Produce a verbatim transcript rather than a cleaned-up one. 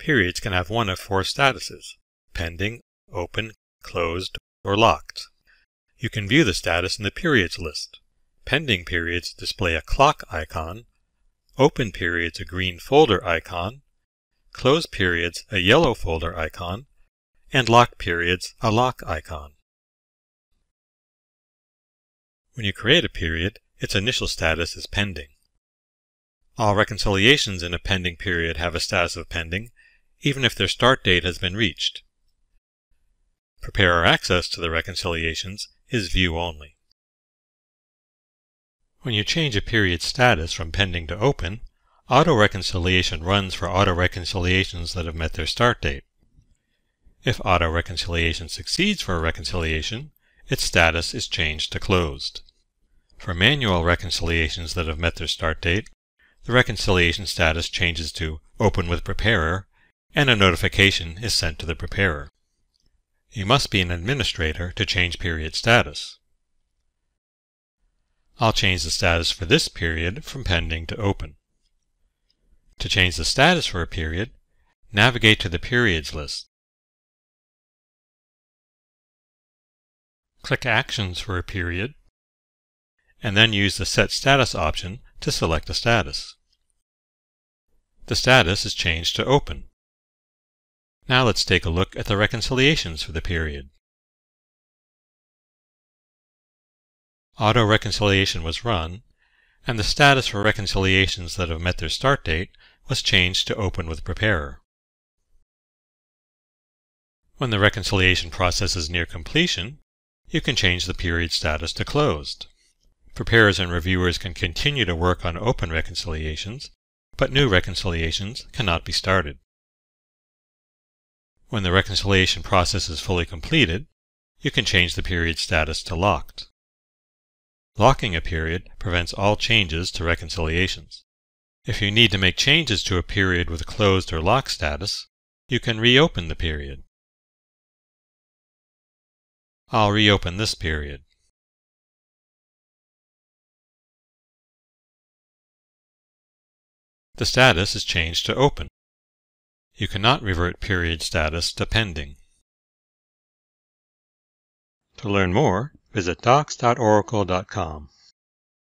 Periods can have one of four statuses: pending, open, closed, or locked. You can view the status in the periods list. Pending periods display a clock icon, open periods a green folder icon, closed periods a yellow folder icon, and locked periods a lock icon. When you create a period, its initial status is pending. All reconciliations in a pending period have a status of pending, even if their start date has been reached. Preparer access to the reconciliations is view only. When you change a period's status from pending to open, auto-reconciliation runs for auto-reconciliations that have met their start date. If auto-reconciliation succeeds for a reconciliation, its status is changed to closed. For manual reconciliations that have met their start date, the reconciliation status changes to Open with Preparer, and a notification is sent to the preparer. You must be an administrator to change period status. I'll change the status for this period from pending to open. To change the status for a period, navigate to the periods list. Click Actions for a period, and then use the Set Status option to select a status. The status is changed to open. Now let's take a look at the reconciliations for the period. Auto-reconciliation was run, and the status for reconciliations that have met their start date was changed to Open with Preparer. When the reconciliation process is near completion, you can change the period status to closed. Preparers and reviewers can continue to work on open reconciliations, but new reconciliations cannot be started. When the reconciliation process is fully completed, you can change the period status to locked. Locking a period prevents all changes to reconciliations. If you need to make changes to a period with closed or locked status, you can reopen the period. I'll reopen this period. The status is changed to open. You cannot revert period status to pending. To learn more, visit docs dot oracle dot com.